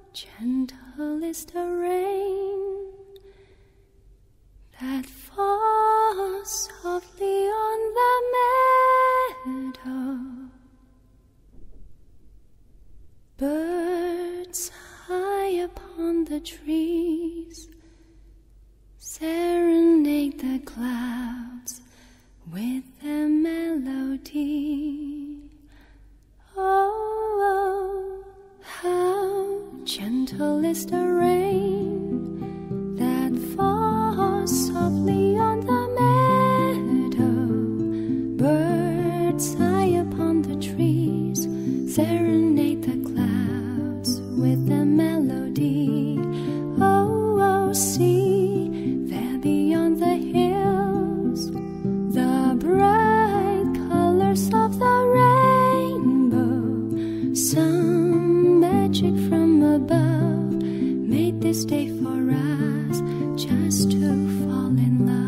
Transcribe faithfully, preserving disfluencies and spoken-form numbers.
gentle is the rain that falls softly on the meadow. Birds high upon the trees serenade the clouds with their melody. Oh, how gentle is the rain that falls softly on the meadow. Birds high upon the trees serenade the clouds with their melody. Oh, oh, see there beyond the hills the bright colors of the rainbow. Some magic from above made this day for us just to fall in love.